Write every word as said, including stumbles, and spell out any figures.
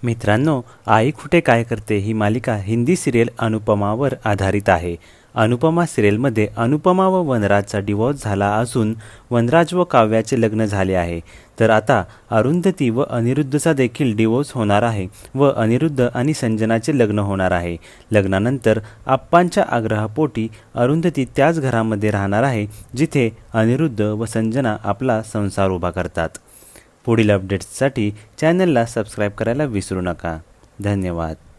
मित्रांनो, आई कुठे काय करते ही मालिका हिंदी सिरियल अनुपमावर आधारित आहे। अनुपमा सिरियलमध्ये अनुपमा व वनराजचा डिवोर्स झाला असून वनराज व काव्याचे लग्न झाले आहे। तर आता अरुंधती व अनिरुद्धचा देखील डिवोर्स होणार आहे व अनिरुद्ध आणि संजनाचे लग्न होणार आहे। लग्नानंतर आप्पांच्या आग्रहापोटी अरुंधती त्याच घरामध्ये राहणार आहे जिथे अनिरुद्ध व संजना आपला संसार उभा करतात। पुढील अपडेट्ससाठी चॅनलला सबस्क्राईब करायला विसरू नका। धन्यवाद।